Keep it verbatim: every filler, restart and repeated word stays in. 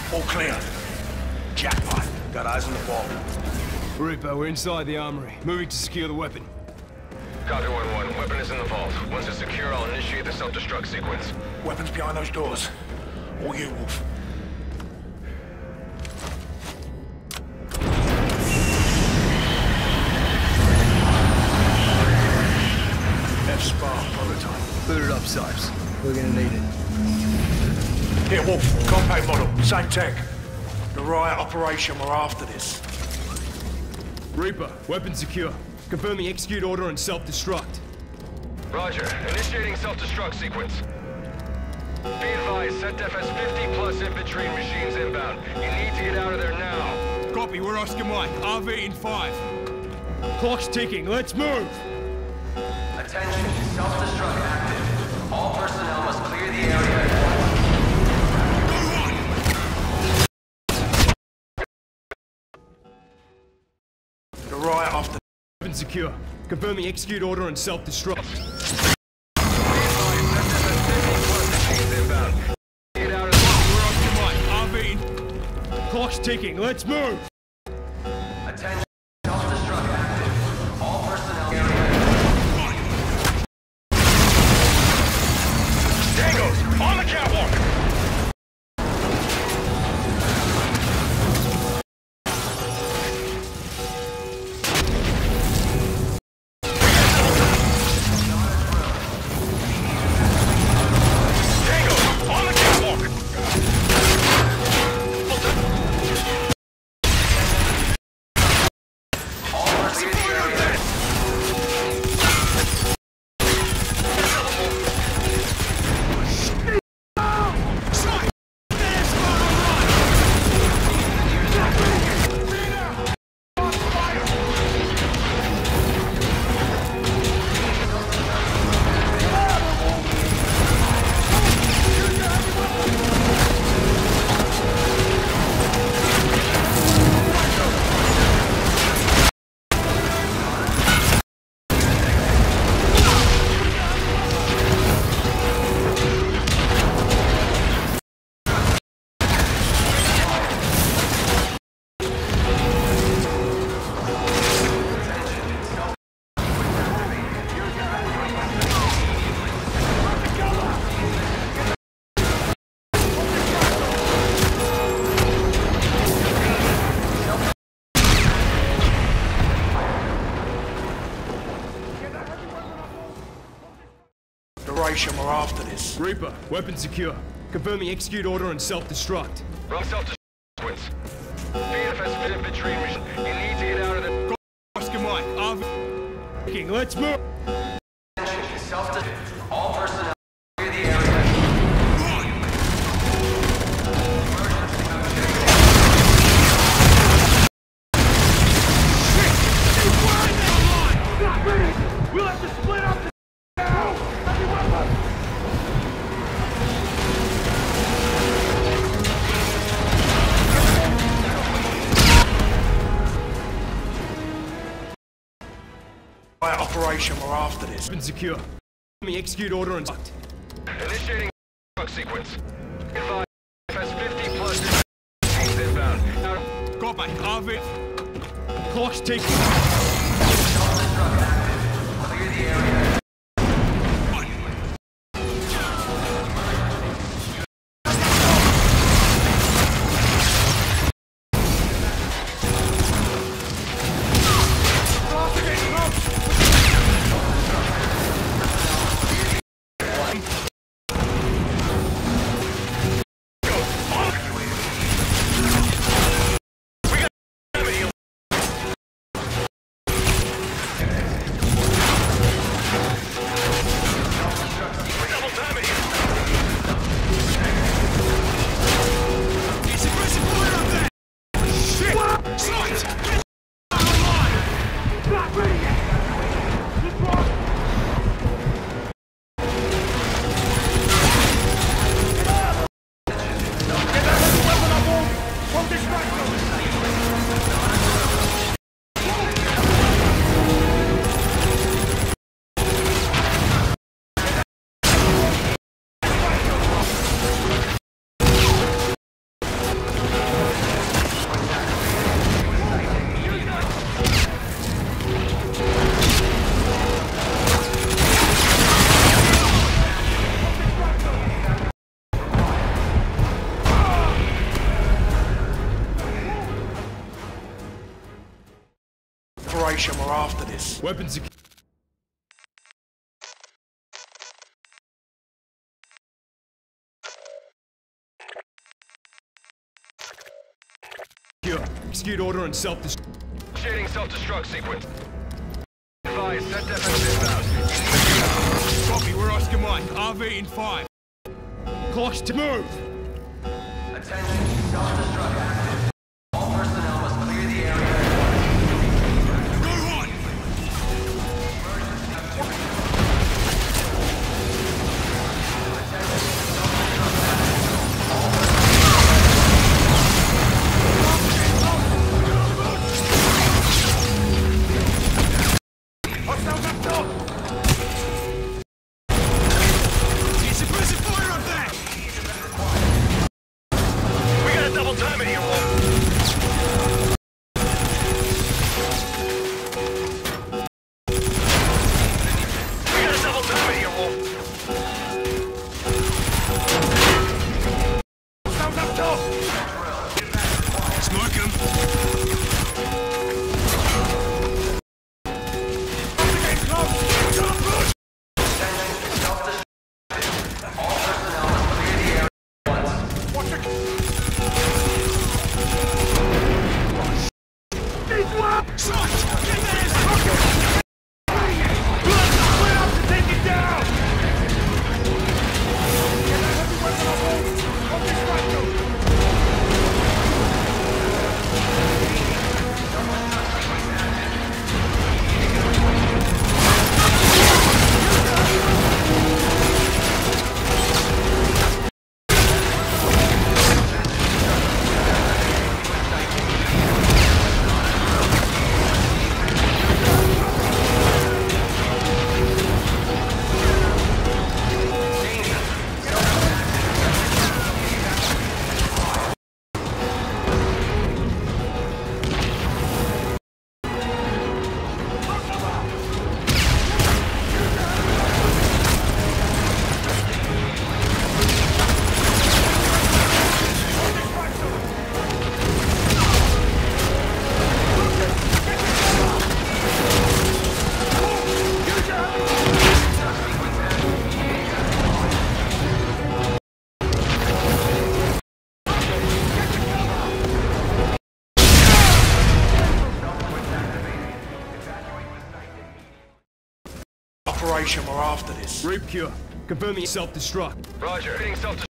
All clear. Jackpot. Got eyes on the ball. Reaper, we're inside the armory. Moving to secure the weapon. Copy one one. Weapon is in the vault. Once it's secure, I'll initiate the self-destruct sequence. Weapons behind those doors. Or you, Wolf. F-Spar prototype. Boot it up, Sipes. We're gonna need it. Here, Wolf. Compact model. Same tech. The riot operation, we're after this. Reaper, weapon secure. Confirm the execute order and self-destruct. Roger. Initiating self-destruct sequence. Be advised, SetDef has fifty plus infantry and machines inbound. You need to get out of there now. Copy, we're Oscar Mike. R V in five. Clock's ticking, let's move! Attention, self-destruct active. All personnel must clear the area at once. The riot after... Weapon secure. Confirm the execute order and self-destruct. Be advised, SetDef has fifty plus machines inbound. Get out of there. We're Oscar Mike. R V in... Clock's ticking, let's move! Attention, self-destruct active. All personnel area at once. Dangos, on the catwalk! Dangos, on the catwalk! We're after this. Reaper, weapon secure. Confirm the execute order and self-destruct. Run self-destruct sequence. B F has infantry mission. You need to get out of there. Oscar Mike, R V... Let's move! Attention, self-destruct. All personnel clear the area. We'll have to split up the operation, we're after this. Weapon secure. The execute order and... Initiating truck sequence. Advise has fifty plus machines inbound. Now, Copy, R V... Clock's ticking. Self-destruct active. Clear the area. after this. Weapons secure. Execute order and self-destruct. Initiating self-destruct sequence. Advise, set F S inbound. Copy, we're Oscar Mike. R V in five. Clocks to move! Attention, self-destruct active. All personnel must clear the area. Go on! Operation, we're after this. Reap cure. Confirming self-destruct. Roger. Hitting self-destruct.